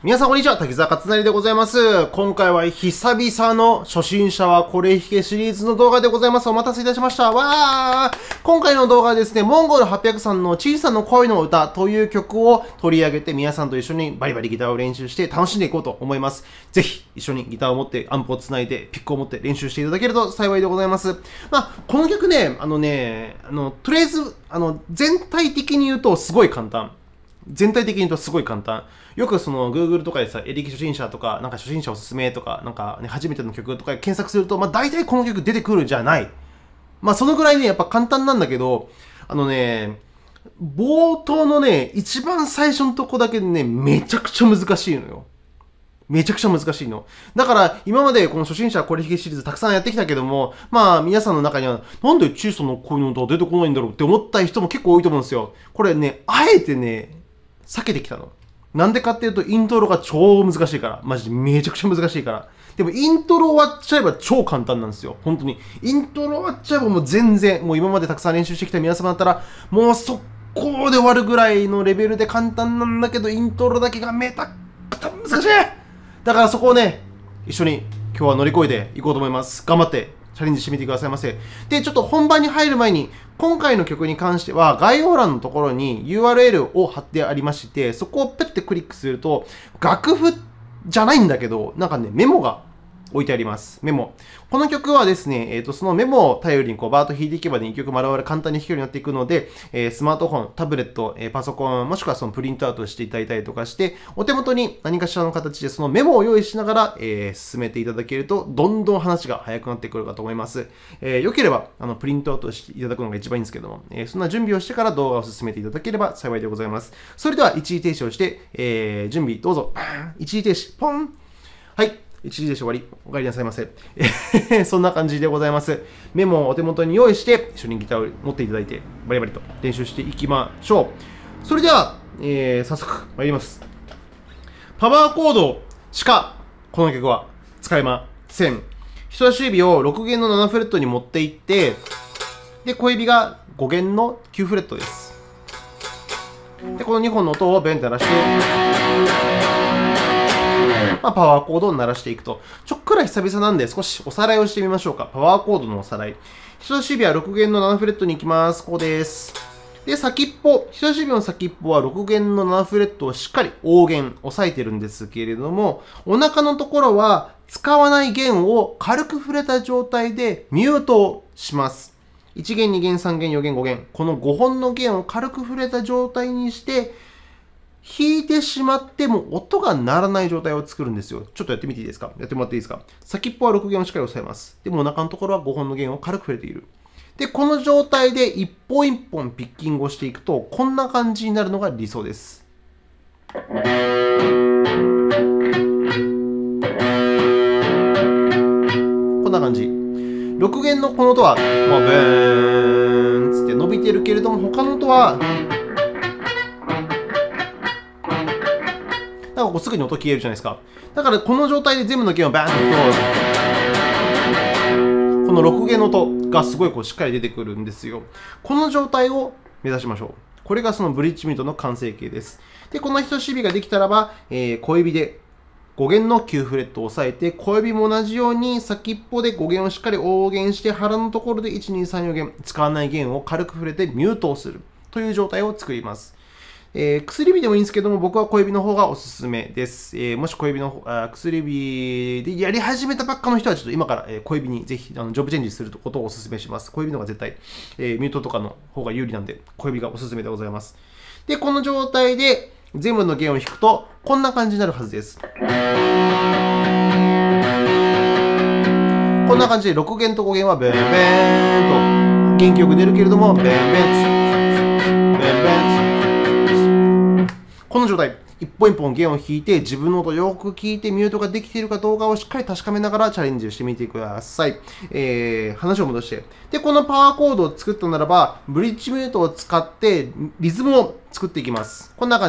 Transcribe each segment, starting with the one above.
皆さんこんにちは、滝沢勝成でございます。今回は久々の初心者はこれ弾けシリーズの動画でございます。お待たせいたしました。わー！今回の動画はですね、モンゴル800さんの小さな恋の歌という曲を取り上げて皆さんと一緒にバリバリギターを練習して楽しんでいこうと思います。ぜひ一緒にギターを持ってアンプをつないでピックを持って練習していただけると幸いでございます。この曲ね、とりあえず、全体的に言うとすごい簡単。全体的に言うとすごい簡単。よくその Google とかでさ、エレキ初心者とか、なんか初心者おすすめとか、なんかね、初めての曲とか検索すると、大体この曲出てくるじゃない。そのぐらいね、やっぱ簡単なんだけど、冒頭のね、一番最初のとこだけでね、めちゃくちゃ難しいのよ。めちゃくちゃ難しいの。だから、今までこの初心者これ弾けシリーズたくさんやってきたけども、皆さんの中には、なんで小さな恋の歌出てこないんだろうって思った人も結構多いと思うんですよ。これね、あえてね、避けてきたの。なんでかっていうと、イントロが超難しいから。マジでめちゃくちゃ難しいから。でも、イントロ終わっちゃえば超簡単なんですよ。本当に。イントロ終わっちゃえばもう全然、もう今までたくさん練習してきた皆様だったら、もう速攻で終わるぐらいのレベルで簡単なんだけど、イントロだけがめたくちゃ難しい。だからそこをね、一緒に今日は乗り越えていこうと思います。頑張ってチャレンジしてみてくださいませ。で、ちょっと本番に入る前に、今回の曲に関しては概要欄のところに URL を貼ってありまして、そこをペッてクリックすると、楽譜じゃないんだけど、なんかね、メモが置いてあります。メモ。この曲はですね、そのメモを頼りにバーッと弾いていけばね、1曲丸々簡単に弾けるようになっていくので、スマートフォン、タブレット、パソコン、もしくはそのプリントアウトしていただいたりとかして、お手元に何かしらの形でそのメモを用意しながら、進めていただけると、どんどん話が早くなってくるかと思います。良ければ、プリントアウトしていただくのが一番いいんですけども、そんな準備をしてから動画を進めていただければ幸いでございます。それでは一時停止をして、準備どうぞ。一時停止、ポン。はい。一時停止終わり。お帰りなさいませ。そんな感じでございます。メモをお手元に用意して、一緒にギターを持っていただいて、バリバリと練習していきましょう。それでは、早速参ります。パワーコードしか、この曲は使えません。人差し指を6弦の7フレットに持っていって、で、小指が5弦の9フレットです。で、この2本の音をベンって鳴らして、パワーコードを鳴らしていくと。ちょっくら久々なんで少しおさらいをしてみましょうか。パワーコードのおさらい。人差し指は6弦の7フレットに行きます。ここです。で、先っぽ。人差し指の先っぽは6弦の7フレットをしっかり大弦押さえてるんですけれども、お腹のところは使わない弦を軽く触れた状態でミュートをします。1弦、2弦、3弦、4弦、5弦。この5本の弦を軽く触れた状態にして、弾いてしまっても音が鳴らない状態を作るんですよ。ちょっとやってみていいですか？やってもらっていいですか？先っぽは6弦をしっかり押さえます。でもお腹のところは5本の弦を軽く触れている。で、この状態で一本一本ピッキングをしていくと、こんな感じになるのが理想です。こんな感じ。6弦のこの音は、ブーンつって伸びてるけれども、他の音は、なんかこうすぐに音消えるじゃないですか。だからこの状態で全部の弦をバーンと、この6弦の音がすごいこうしっかり出てくるんですよ。この状態を目指しましょう。これがそのブリッジミュートの完成形です。で、この人差し指ができたらば、小指で5弦の9フレットを押さえて、小指も同じように先っぽで5弦をしっかり大弦して、腹のところで1、2、3、4弦、使わない弦を軽く触れてミュートをするという状態を作ります。薬指でもいいんですけども、僕は小指の方がおすすめです。もし小指の薬指でやり始めたばっかの人は、ちょっと今から小指にぜひジョブチェンジすることをおすすめします。小指の方が絶対、ミュートとかの方が有利なんで、小指がおすすめでございます。で、この状態で全部の弦を弾くと、こんな感じになるはずです。こんな感じで6弦と5弦はベンベーンと元気よく出るけれども、ベンベンツ、ベンベンツ。この状態、一本一本弦を弾いて、自分の音をよく聞いて、ミュートができているかどうかをしっかり確かめながらチャレンジをしてみてください。話を戻して。で、このパワーコードを作ったならば、ブリッジミュートを使ってリズムを作っていきます。こんな感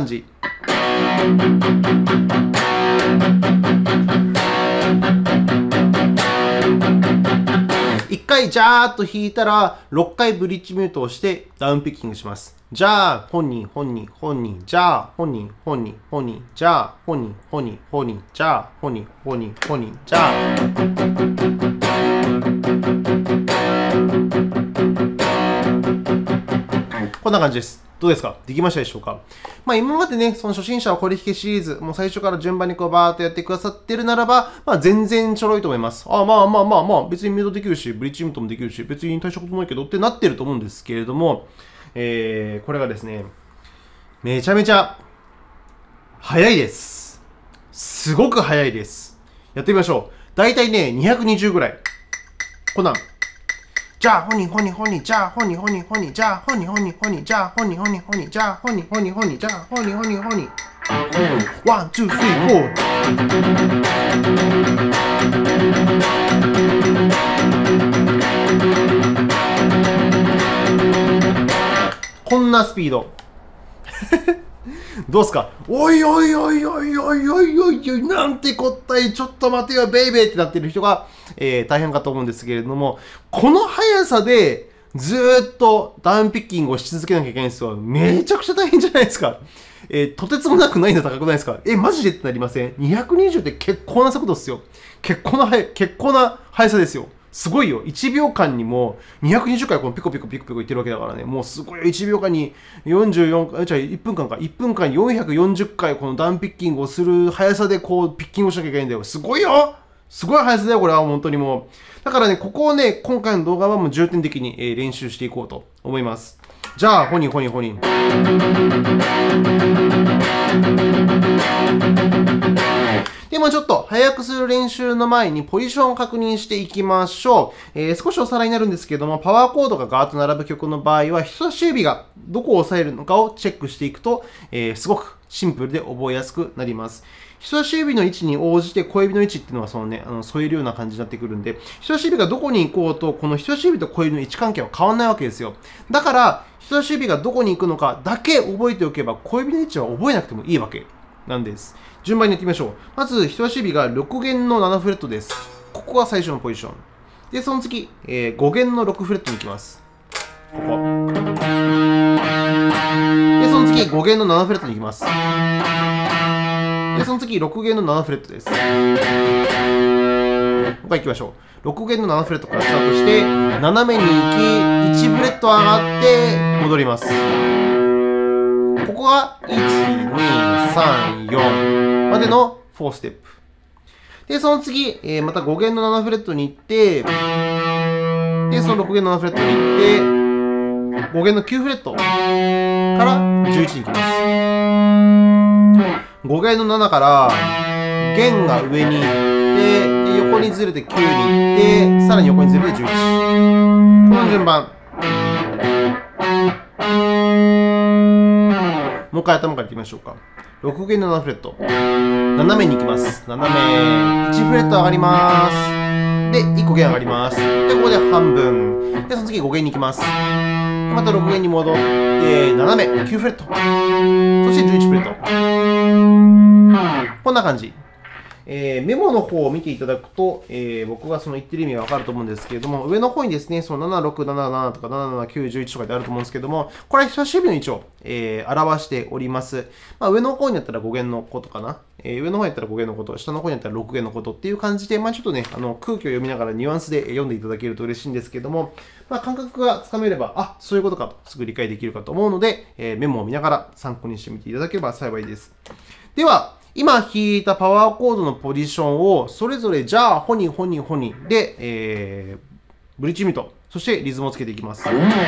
じ。1回回ジャーっと弾いたら、6回ブリッジミュートをしてダウンピッキングします。じゃあ、本人、本人、本人、じゃあ、本人、本人、本人、じゃあ、本人、本人、本人、じゃあ、本人、本人、本人、じゃあ。こんな感じです。どうですか？できましたでしょうか？まあ今までね、その初心者はこれ弾けシリーズ、もう最初から順番にこうバーっとやってくださってるならば、まあ全然ちょろいと思います。まあ、別にミュートできるし、ブリッジミュートもできるし、別に大したことないけどってなってると思うんですけれども、これがですね、めちゃめちゃ早いです。すごく早いです。やってみましょう。だいたいね、220ぐらい。こんなん。じゃあ、ほにほにほに、じゃあ、ほにほにほに、じゃあ、ほにほにほに、じゃあ、ほにほにほに、じゃあ、ほにほにほに、じゃあ、ほにほにほに。ワン、ツー、スリー、フォー。こんなスピード。どうすか？おいおいおいおいおいおいおいおい、なんてこったい、ちょっと待てよ、ベイベーってなってる人が、大変かと思うんですけれども、この速さでずーっとダウンピッキングをし続けなきゃいけないんですよ。めちゃくちゃ大変じゃないですか。とてつもなく難易度高くないですか？マジでってなりません？ 220 って結構な速度ですよ。結構な速さですよ。すごいよ。1秒間にも220回このピコピコピコピコ言ってるわけだからね。もうすごい。1秒間に44回、じゃあ1分間か。1分間に440回このダウンピッキングをする速さでこうピッキングをしなきゃいけないんだよ。すごいよ！すごい速さだよ、これは本当にもう。だからね、ここをね、今回の動画はもう重点的に練習していこうと思います。じゃあ、ほにほにほに。でもちょっと早くする練習の前にポジションを確認していきましょう。少しおさらいになるんですけども、パワーコードがガーッと並ぶ曲の場合は、人差し指がどこを押さえるのかをチェックしていくと、すごくシンプルで覚えやすくなります。人差し指の位置に応じて小指の位置っていうのはそのね、添えるような感じになってくるんで、人差し指がどこに行こうと、この人差し指と小指の位置関係は変わらないわけですよ。だから、人差し指がどこに行くのかだけ覚えておけば、小指の位置は覚えなくてもいいわけなんです。順番にやってみましょう。まず、人差し指が6弦の7フレットです。ここが最初のポジション。で、その次、5弦の6フレットに行きます。ここ。で、その次、5弦の7フレットに行きます。で、その次、6弦の7フレットです。ここから行きましょう。6弦の7フレットからスタートして、斜めに行き、1フレット上がって、戻ります。ここが、1、2、3、4までの4ステップ。で、その次、また5弦の7フレットに行って、で、その6弦の7フレットに行って、5弦の9フレットから11に行きます。5弦の7から弦が上に行って、で横にずれて9に行って、さらに横にずれて11。この順番。もう一回頭からいってみましょうか。6弦の7フレット。斜めに行きます。斜め。1フレット上がります。で、1個弦上がります。で、ここで半分。で、その次5弦に行きます。また6弦に戻って、斜め、9フレット。そして11フレット。こんな感じ。メモの方を見ていただくと、僕がその言ってる意味がわかると思うんですけれども、上の方にですね、その7677とか7791とかであると思うんですけども、これは人差し指の位置を、表しております。上の方にやったら5弦のことかな。上の方にやったら5弦のこと、下の方にやったら6弦のことっていう感じで、ちょっとね、空気を読みながらニュアンスで読んでいただけると嬉しいんですけども、感覚がつかめれば、そういうことかとすぐ理解できるかと思うので、メモを見ながら参考にしてみていただければ幸いです。では、今弾いたパワーコードのポジションをそれぞれじゃあ、ホニホニホニで、ブリッジミュート、そしてリズムをつけていきます。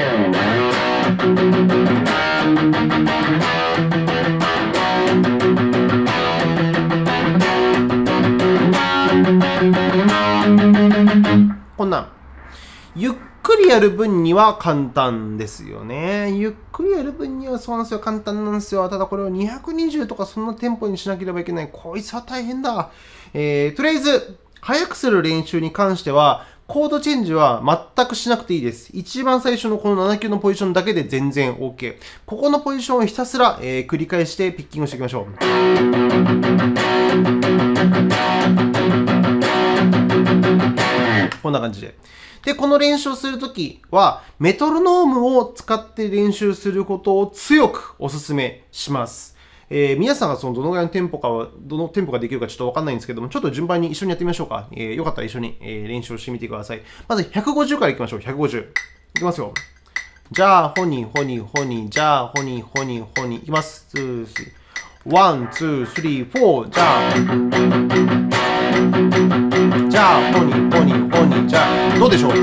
こんなん。ゆっくりやる分には簡単ですよね。ゆっくりやる分にはそうなんですよ。簡単なんですよ。ただこれを220とかそんなテンポにしなければいけない。こいつは大変だ。とりあえず、速くする練習に関しては、コードチェンジは全くしなくていいです。一番最初のこの7級のポジションだけで全然 OK。ここのポジションをひたすら、繰り返してピッキングしていきましょう。ここんな感じで。で、この練習をするときは、メトロノームを使って練習することを強くお勧めします。皆さんがそのどのぐらいのテンポができるかちょっとわかんないんですけども、ちょっと順番に一緒にやってみましょうか。よかったら一緒に、練習をしてみてください。まず150からいきましょう。150。いきますよ。じゃあ、ホニー、ホニー、ホニー、じゃあ、ホニー、ホニー、ホニー。いきます。2、3。ワン、ツー、スリー、フォー。じゃあ、じゃあ、ホニー、ホニー、ホニー。じゃあ、どうでしょう？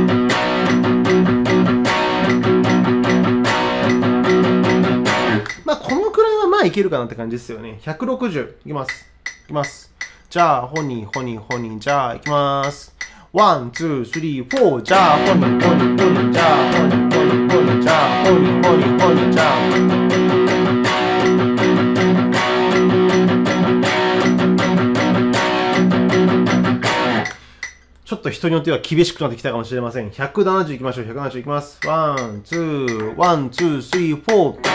まあ、このくらいはまあいけるかなって感じですよね。160。いきます。いきます。じゃあ、ホニー、ホニー、ホニー。じゃあ、いきます。ワン、ツー、スリー、フォー。じゃあ、ホニー、ホニー、ホニー。じゃあ、ホニー、ホニー、ホニー。じゃあ、ホニー、ホニー、ホニー。じゃあ、ちょっと人によっては厳しくなってきたかもしれません。170いきましょう。170いきます。ワン、ツー、ワン、ツー、スリー、フォー。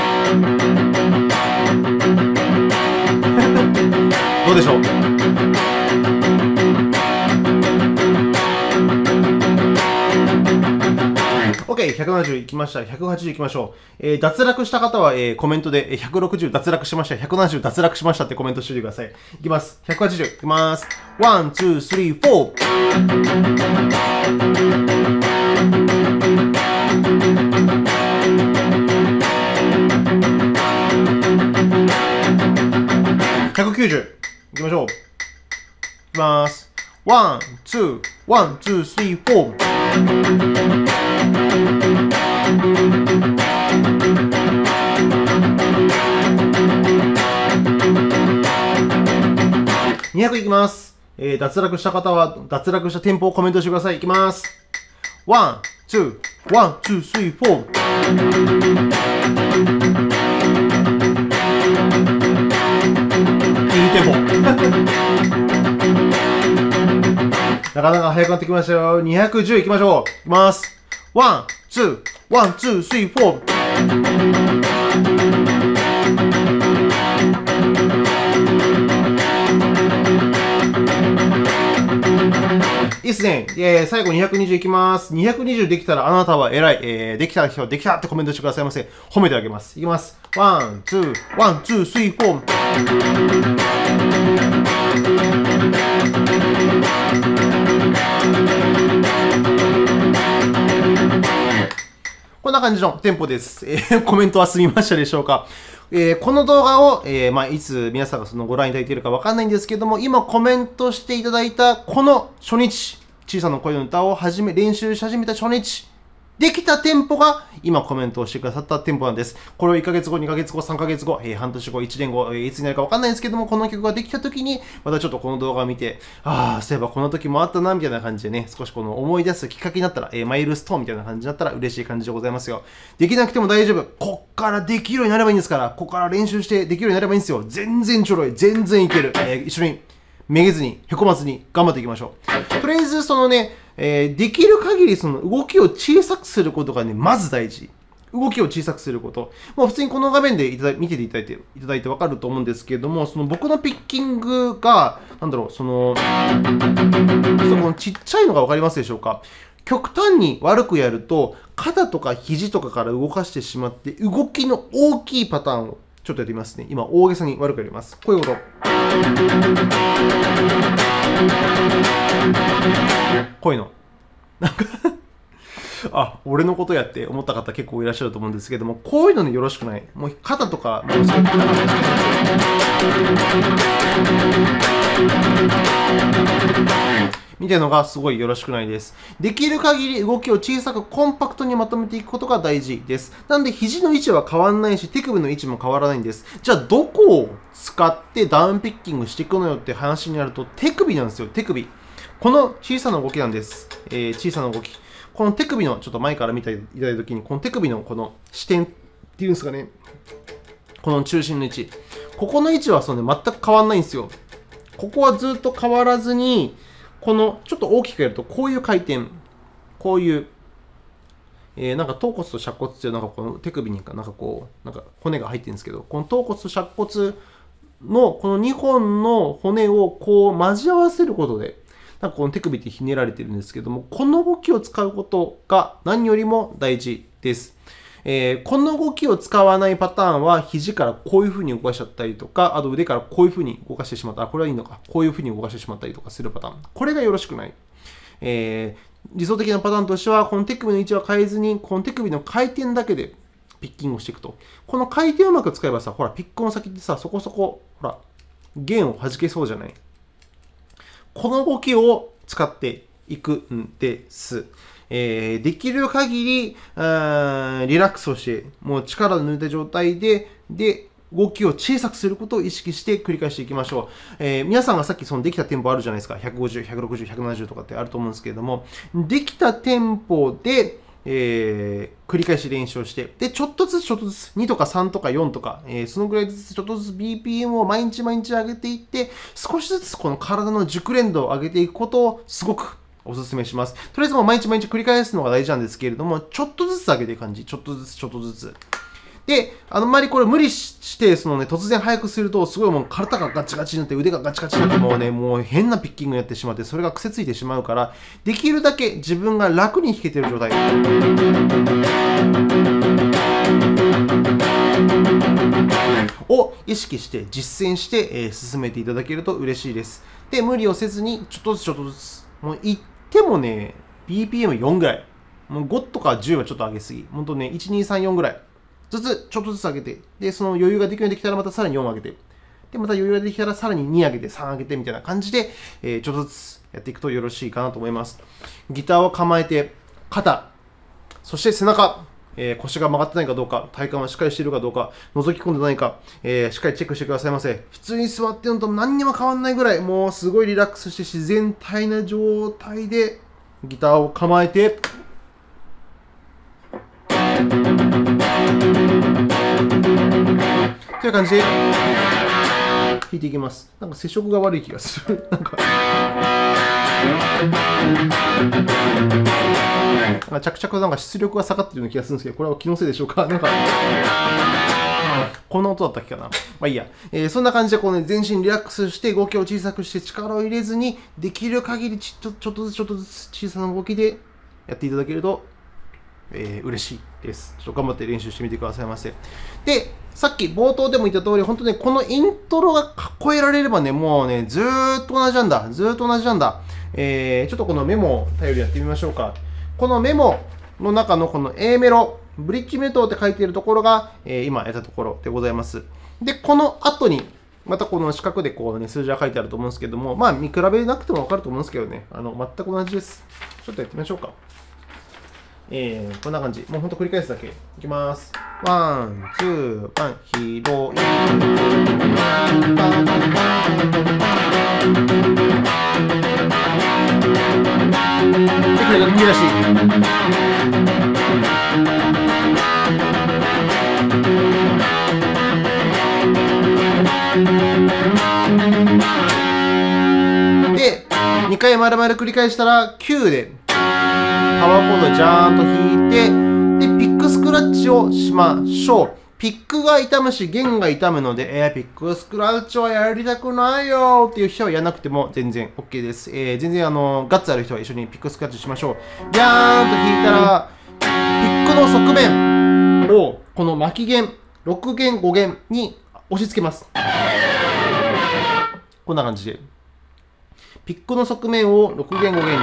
どうでしょう？OK、170いきました。180いきましょう。脱落した方は、コメントで、160脱落しました。170脱落しましたってコメントしておいてください。いきます。180いきます。ワン、ツー、スリー、フォー。190いきましょう。いきます。ワン、ツー、ワン、ツー、スリー、フォー。200いきます。脱落した方は、脱落したテンポをコメントしてください。いきます。ワン、ツー、ワン、ツー、スリー、フォー。いいテンポ。なかなか速くなってきましたよ。210いきましょう。いきます。ワン、ツー、ワン、ツー、スリー、フォー。いいっすね。最後220いきます。220できたらあなたは偉い。できた人はできたってコメントしてくださいませ。褒めてあげます。いきます。ワン、ツー、ワン、ツー、スリー、フォー。こんな感じのテンポです。コメントは済みましたでしょうか？この動画を、いつ皆さんがご覧いただいているかわかんないんですけども、今コメントしていただいたこの初日、小さな声の歌を練習し始めた初日、できたテンポが今コメントをしてくださったテンポなんです。これを1ヶ月後、2ヶ月後、3ヶ月後、半年後、1年後、いつになるかわかんないんですけども、この曲ができた時に、またちょっとこの動画を見て、そういえばこの時もあったな、みたいな感じでね、少しこの思い出すきっかけになったら、マイルストーンみたいな感じになったら嬉しい感じでございますよ。できなくても大丈夫。こっからできるようになればいいんですから、ここから練習してできるようになればいいんですよ。全然ちょろい。全然いける。一緒にめげずに、へこまずに頑張っていきましょう。とりあえず、できる限り動きを小さくすることがね、まず大事。動きを小さくすること。もう普通にこの画面で見ていただいてわかると思うんですけれども、僕のピッキングが、このちっちゃいのがわかりますでしょうか？極端に悪くやると、肩とか肘とかから動かしてしまって、動きの大きいパターンをちょっとやってみますね。今、大げさに悪くやります。こういうこと。こういうの。なんか俺のことやって思った方結構いらっしゃると思うんですけども、こういうのによろしくない。もう肩とか、みたいなのがすごいよろしくないです。できる限り動きを小さくコンパクトにまとめていくことが大事です。なので肘の位置は変わらないし、手首の位置も変わらないんです。じゃあどこを使ってダウンピッキングしていくのよって話になると、手首なんですよ、手首。この小さな動きなんです。小さな動き。この手首のちょっと前から見ていただいたときに、この手首のこの視点っていうんですかね。この中心の位置。ここの位置は全く変わんないんですよ。ここはずっと変わらずに、このちょっと大きくやると、こういう回転。こういう、なんか頭骨と尺骨っていうこの手首になんか骨が入ってるんですけど、この頭骨と尺骨のこの2本の骨をこう交わせることで、 なんかこの手首ってひねられてるんですけども、この動きを使うことが何よりも大事です。この動きを使わないパターンは、肘からこういう風に動かしちゃったりとか、あと腕からこういう風に動かしてしまった。これはいいのか。こういう風に動かしてしまったりとかするパターン。これがよろしくない。理想的なパターンとしては、この手首の位置は変えずに、この手首の回転だけでピッキングをしていくと。この回転をうまく使えばさ、ほら、ピックの先ってさ、そこそこ、ほら、弦を弾けそうじゃない。この動きを使っていくんです。できる限りリラックスをして、もう力を抜いた状態で、動きを小さくすることを意識して繰り返していきましょう。皆さんがさっきそのできたテンポあるじゃないですか。150、160、170とかってあると思うんですけれども、できたテンポで、繰り返し練習をして、で、ちょっとずつ2とか3とか4とか、そのぐらいずつちょっとずつ BPM を毎日上げていって、少しずつこの体の熟練度を上げていくことをすごくお勧めします。とりあえずもう毎日繰り返すのが大事なんですけれども、ちょっとずつ上げていく感じ。ちょっとずつ。で、あんまりこれ無理して、突然速くすると、すごいもう体がガチガチになって、腕がガチガチになって、もう変なピッキングになってしまって、それが癖ついてしまうから、できるだけ自分が楽に弾けている状態。を意識して、実践して、進めていただけると嬉しいです。で、無理をせずに、ちょっとずつ。もう言ってもね、BPM4 ぐらい。もう5とか10はちょっと上げすぎ。ほんとね、1、2、3、4ぐらい。ちょっとずつ上げて、で、その余裕ができるようにできたらまたさらに4上げて、で、また余裕ができたらさらに2上げて、3上げてみたいな感じで、ちょっとずつやっていくとよろしいかなと思います。ギターを構えて、肩、そして背中、腰が曲がってないかどうか、体幹はしっかりしているかどうか、覗き込んでないか、しっかりチェックしてくださいませ。普通に座ってるのと何にも変わんないぐらい、もうすごいリラックスして自然体な状態でギターを構えて、という感じで弾いていきます。なんか接触が悪い気がする。なんか着々となんか出力が下がってるような気がするんですけど、これは気のせいでしょうか。なんかこんな音だったっけかな。まあいいや。そんな感じでこう、ね、全身リラックスして動きを小さくして力を入れずに、できる限りちょっとずつ小さな動きでやっていただけると嬉しいです。ちょっと頑張って練習してみてくださいませ。で、さっき冒頭でも言った通り、本当ね、このイントロが超えられればね、もうね、ずーっと同じなんだ。ちょっとこのメモを頼りやってみましょうか。このメモの中のこの A メロ、ブリッジメトって書いているところが、今やったところでございます。で、この後に、またこの四角でこうね、数字が書いてあると思うんですけども、まあ見比べなくてもわかると思うんですけどね、全く同じです。ちょっとやってみましょうか。こんな感じ。もうほんと繰り返すだけ。いきます。ワン、ツー、ワン、広い。で、これが右足。で、2回丸々繰り返したら9で、パワーコードジャーンと弾いて、で、ピックスクラッチをしましょう。ピックが痛むし、弦が痛むので、ピックスクラッチはやりたくないよっていう人はやらなくても全然 OK です。全然ガッツある人は一緒にピックスクラッチしましょう。ジャーンと弾いたら、ピックの側面を、この巻き弦、6弦、5弦に押し付けます。こんな感じで。ピックの側面を6弦、5弦に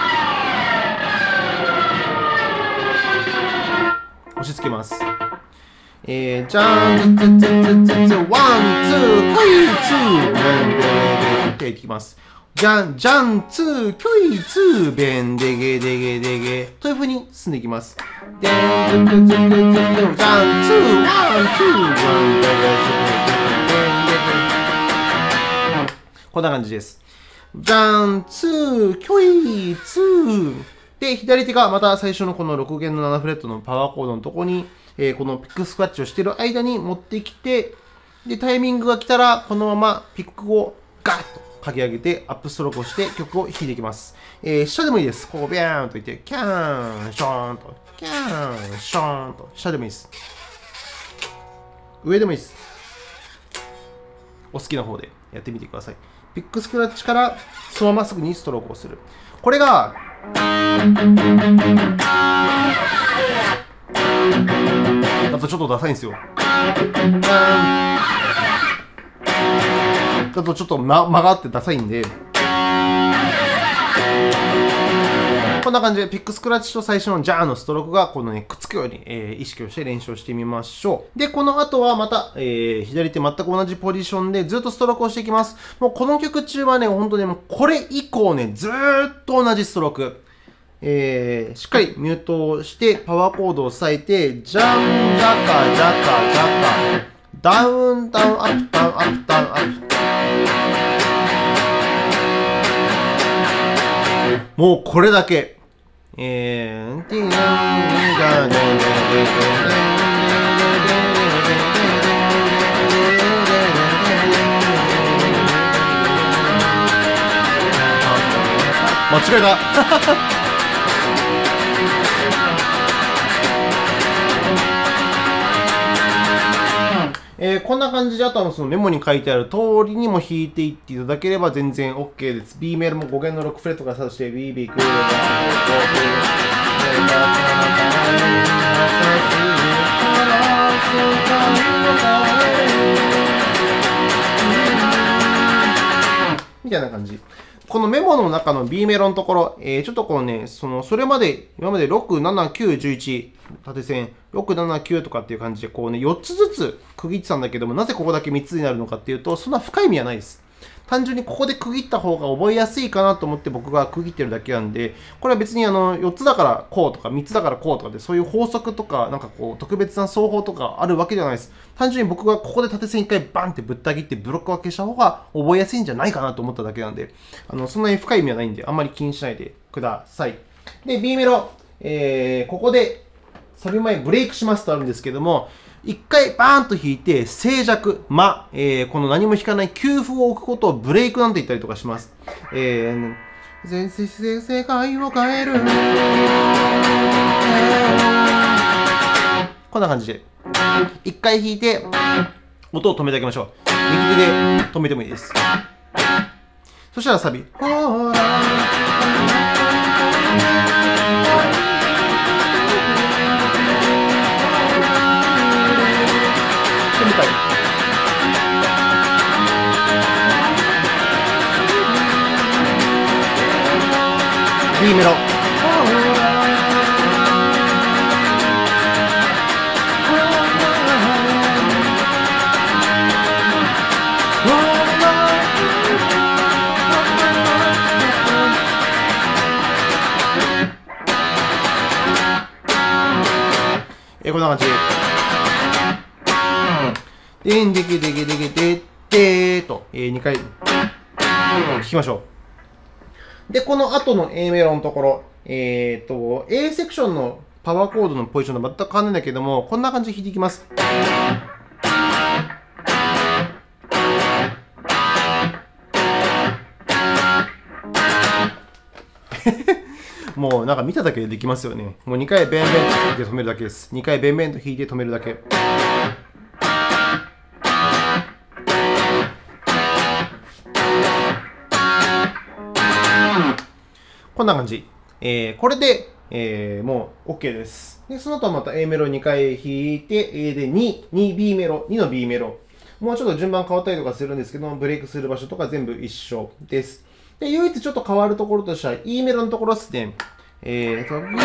押し付けます。じゃーん、ワン、ツー、クイツー、ベンデゲデっていきます。じゃん、ツー、キョイツー、ベンデゲデゲデゲという風に進んでいきます。でん、ツクツクツク、じゃん、ツー、ワン、ツー、ワン、デゲデゲこんな感じです。じゃん、ツー、キョイツー。で、左手がまた最初のこの6弦の7フレットのパワーコードのところに、このピックスクラッチをしている間に持ってきて、で、タイミングが来たら、このままピックをガッと書き上げて、アップストロークをして曲を弾いていきます。下でもいいです。こう、ビャーンといって、キャーン、ショーンと、キャーン、ショーンと、下でもいいです。上でもいいです。お好きな方でやってみてください。ピックスクラッチからそのまますぐにストロークをする。これが、だとちょっとダサいんですよ。だとちょっと間があってダサいんで、こんな感じでピックスクラッチと最初のジャーのストロークがこのね、くっつくように、意識をして練習をしてみましょう。で、この後はまた、左手全く同じポジションでずっとストロークをしていきます。もうこの曲中はね、本当にもうこれ以降ね、ずーっと同じストローク。しっかりミュートをしてパワーコードを押さえて、ジャン、ジャカ、ジャカ、ジャカ、ダウン、ダウン、アップ、ダウン、アップ、ダウン、アップ。もうこれだけ。間違えた。こんな感じで、あとはそのメモに書いてある通りにも弾いていっていただければ全然 OK です。B メロも5弦の6フレットからスタートして、B、B、クーみたいな感じ。このメモの中の B メロのところ、ちょっとこうね、それまで、今まで6、7、9、11、縦線、6、7、9とかっていう感じで、こうね、4つずつ区切ってたんだけども、なぜここだけ3つになるのかっていうと、そんな深い意味はないです。単純にここで区切った方が覚えやすいかなと思って僕が区切ってるだけなんで、これは別に4つだからこうとか3つだからこうとかで、そういう法則とか、なんかこう特別な奏法とかあるわけではないです。単純に僕がここで縦線1回バンってぶった切ってブロック分けした方が覚えやすいんじゃないかなと思っただけなんで、そんなに深い意味はないんで、あんまり気にしないでください。で、B メロ、ここでサビ前ブレイクしますとあるんですけども、一回バーンと弾いて、静寂、間、この何も弾かない休符を置くことをブレイクなんて言ったりとかします。世界を変える。こんな感じで。一回弾いて、音を止めてあげましょう。右手で止めてもいいです。そしたらサビ。B メロ。こんな感じ。でんでけでけでけででーと、2回弾きましょう。で、この後の A メロのところ、A セクションのパワーコードのポジションと全く変わらないんだけども、こんな感じで弾いていきます。もうなんか見ただけでできますよね。もう2回ベンベンと弾いて止めるだけです。2回ベンベンと弾いて止めるだけ。こんな感じ。これで、もう OK です。で、その後はまた A メロ2回弾いて、A で2、B メロ、2の B メロ。もうちょっと順番変わったりとかするんですけども、ブレイクする場所とか全部一緒です。で、唯一ちょっと変わるところとしては、E メロのところですね。で、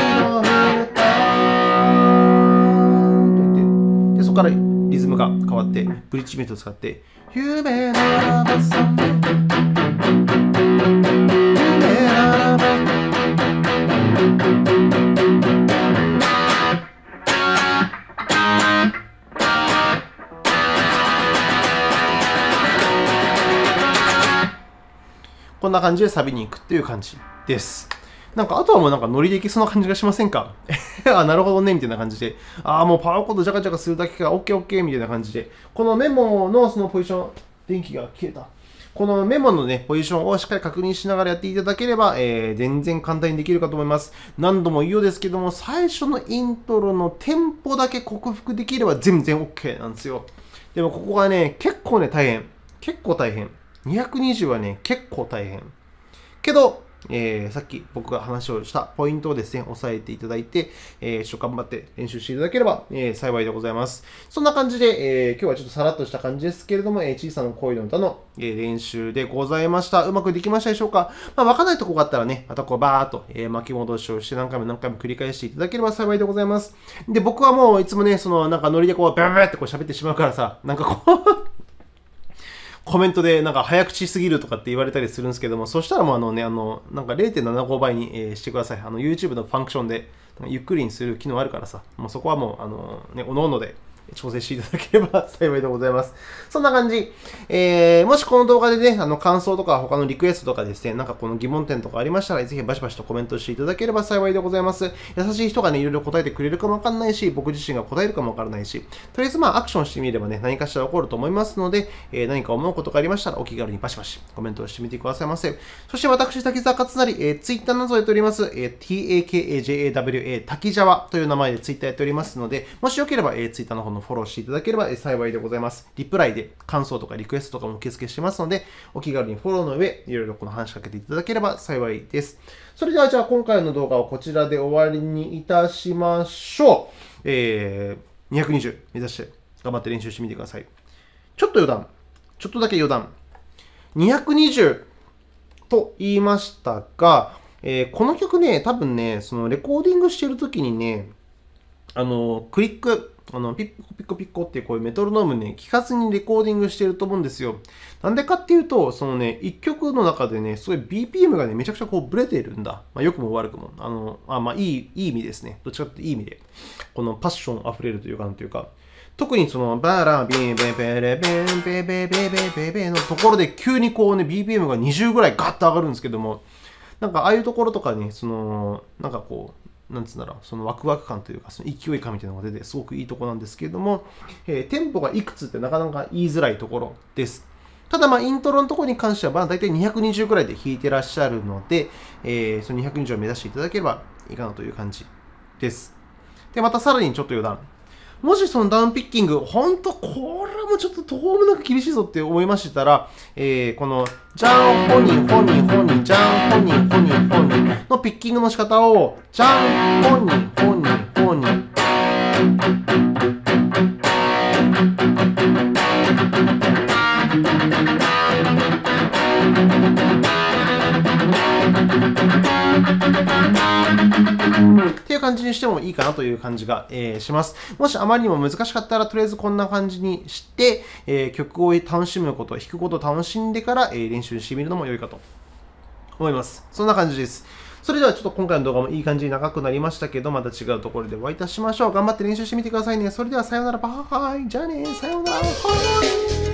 そこからリズムが変わって、ブリッジメントを使って、夢ならばそんな夢ならばこんな感じでサビに行くっていう感じです。なんかあとはもうなんかノリでいきそうな感じがしませんかあ、なるほどね、みたいな感じで。ああ、もうパワーコードジャカジャカするだけか、オッケーオッケーみたいな感じで。このメモのそのポジション、電気が消えた。このメモのね、ポジションをしっかり確認しながらやっていただければ、全然簡単にできるかと思います。何度も言うようですけども、最初のイントロのテンポだけ克服できれば全然 OK なんですよ。でもここがね、結構ね、大変。結構大変。 220はね、結構大変。けど、さっき僕が話をしたポイントをですね、押さえていただいて、ちょっと頑張って練習していただければ、幸いでございます。そんな感じで、今日はちょっとさらっとした感じですけれども、小さな恋の歌の、練習でございました。うまくできましたでしょうか？まあ、わかんないとこがあったらね、またこうバーっと、巻き戻しをして何回も何回も繰り返していただければ幸いでございます。で、僕はもういつもね、なんかノリでこう、バーバーってこう喋ってしまうからさ、なんかこうコメントでなんか早口すぎるとかって言われたりするんですけども、そしたらもうなんか0.75倍にしてください。YouTube のファンクションでゆっくりにする機能あるからさ、もうそこはもう各々で調整していただければ幸いでございます。そんな感じ。もしこの動画でね、感想とか他のリクエストとかですね、なんかこの疑問点とかありましたら、ぜひバシバシとコメントしていただければ幸いでございます。優しい人がね、いろいろ答えてくれるかもわかんないし、僕自身が答えるかもわからないし、とりあえずまあアクションしてみればね、何かしら起こると思いますので、何か思うことがありましたら、お気軽にバシバシコメントをしてみてくださいませ。そして私、滝沢勝成、Twitter などをやっております、TAKAJAWA、滝沢という名前で Twitter やっておりますので、もしよければ、Twitter の方のフォローしていただければ幸いでございます。リプライで感想とかリクエストとかも受付してますので、お気軽にフォローの上、いろいろこの話しかけていただければ幸いです。それではじゃあ今回の動画はこちらで終わりにいたしましょう。220目指して頑張って練習してみてください。ちょっとだけ余談。220と言いましたが、この曲ね、多分ね、そのレコーディングしてるときにね、クリック、ピッコピッコピッコっていうこういうメトロノームね、聞かずにレコーディングしてると思うんですよ。なんでかっていうと、そのね、一曲の中でね、すごい BPM がね、めちゃくちゃこうブレてるんだ。良くも悪くも。いい意味ですね。どっちかっていい意味で。このパッション溢れるというか、なんというか。特にその、バラビンベベレベンベベベベベベのところで急にこうね、BPM が20ぐらいガッと上がるんですけども、なんかああいうところとかね、なんかこう、なんつうんだろう、そのワクワク感というか、その勢い感みたいなのが出て、すごくいいところなんですけれども、テンポがいくつってなかなか言いづらいところです。ただ、イントロのところに関しては、大体220くらいで弾いてらっしゃるので、その220を目指していただければいいかなという感じです。で、またさらにちょっと余談。もしそのダウンピッキング、ほんとこれもちょっとどうもなく厳しいぞって思いましたら、このジャンホニホニホニジャンホニホニホニのピッキングの仕方をジャンホニホニホニっていう感じにしてもいいかなという感じが、します。もしあまりにも難しかったら、とりあえずこんな感じにして、曲を楽しむこと、弾くことを楽しんでから、練習してみるのも良いかと思います。そんな感じです。それではちょっと今回の動画もいい感じに長くなりましたけど、また違うところでお会いいたしましょう。頑張って練習してみてくださいね。それではさようなら。バイバイ。じゃあね。さようなら。バイバイ。